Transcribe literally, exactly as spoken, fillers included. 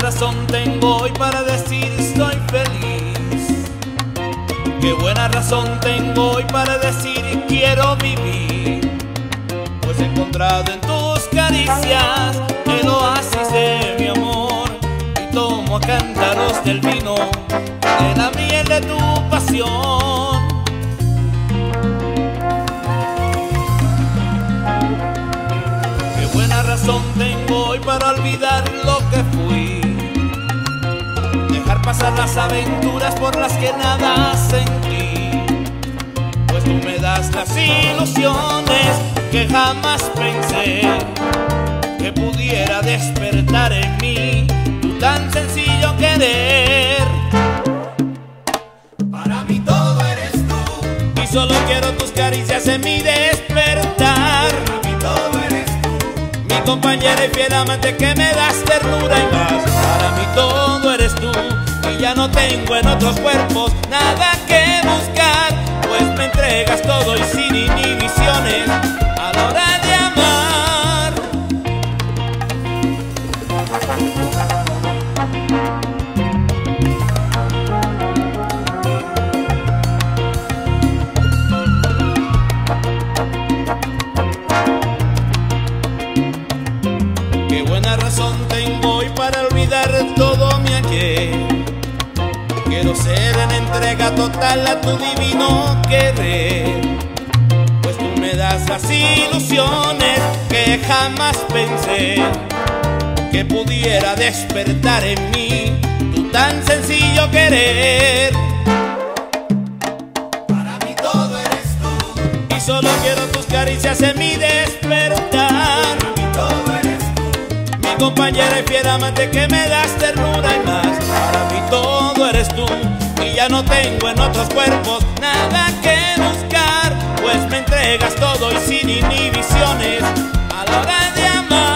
razón tengo hoy para decir estoy feliz. Qué buena razón tengo hoy para decir quiero vivir. Pues he encontrado en tus caricias el oasis de mi amor. Y tomo a cántaros del vino de la miel de tu pasión. Qué buena razón tengo hoy para olvidar lo que fui. Dejar pasar las aventuras por las que nada sentí. Pues tú me das las ilusiones que jamás pensé que pudiera despertar en mí tu tan sencillo querer. Para mí todo eres tú, Y solo quiero tus caricias en mi despertar. para mí todo eres tú, Mi compañera y fiel amante que me das ternura y más. Para mí todo eres tú, y ya no tengo en otros cuerpos nada que buscar. Pues me entregas todo y sin inhibiciones a la hora de amar. Qué buena razón tengo hoy para olvidar todo mi ayer. Quiero ser en entrega total a tu divino querer. Pues tú me das las ilusiones que jamás pensé que pudiera despertar en mí tu tan sencillo querer. para mí todo eres tú, Y solo quiero tus caricias en mi despertar. para mí todo eres tú, Mi compañera y fiel amante que me das ternura y más. Para mí todo eres tú, y ya no tengo en otros cuerpos nada que buscar. Pues me entregas todo y sin inhibiciones a la hora de amar.